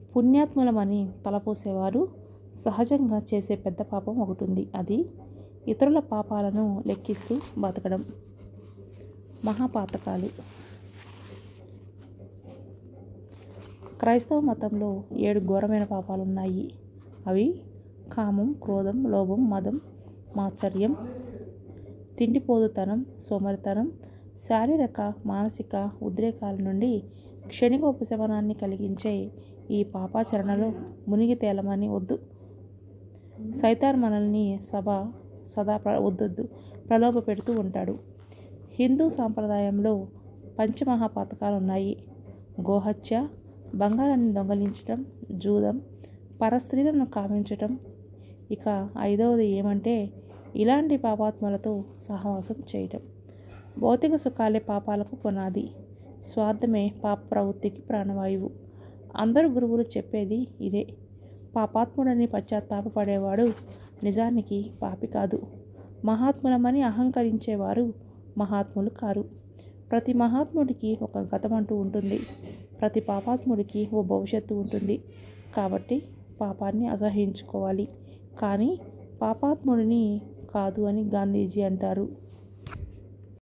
పుణ్యాత్ములమని తలపోసేవారు సహజంగా చేసే పెద్ద పాపం ఒకటి ఉంది. అది ఇతరుల పాపాలను లెక్కిస్తూ బతకడం. మహాపాతకాలు. క్రైస్తవ మతంలో 7 ఘోరమైన పాపాలున్నాయి. అవి కామం, క్రోధం, లోభం, మదం, మాత్సర్యం, తిండిపోదుతనం, సోమరితనం, శారీరక మానసిక ఉద్రేకాల నుండి క్షణిక ఉపశమనాన్ని కలిగించే ఈ పాపాచరణలో మునిగి తేలమని వద్దు. సైతాన్ మనల్ని సదా ప్రలోభ పెడుతూ ఉంటాడు. హిందూ సాంప్రదాయంలో పంచమహాపాతకాలు ఉన్నాయి. గోహత్య, బంగారాన్ని దొంగలించటం, జూదం, పరస్త్రీలను కామించటం. ఇక 5వది ఏమంటే ఇలాంటి పాపాత్మలతో సహవాసం చేయటం. భౌతిక సుఖాలే పాపాలకు పునాది. స్వార్థమే పాప ప్రవృత్తికి ప్రాణవాయువు. అందరు గురువులు చెప్పేది ఇదే. పాపాత్ముడని పశ్చాత్తాపపడేవాడు నిజానికి పాపి కాదు. మహాత్ములమని అహంకరించేవారు మహాత్ములు కారు. ప్రతి మహాత్ముడికి ఒక గతమంటూ ఉంటుంది. ప్రతి పాపాత్ముడికి ఓ భవిష్యత్తు ఉంటుంది. కాబట్టి పాపాన్ని అసహ్యించుకోవాలి, కానీ పాపాత్ముడిని కాదు అని గాంధీజీ అంటారు.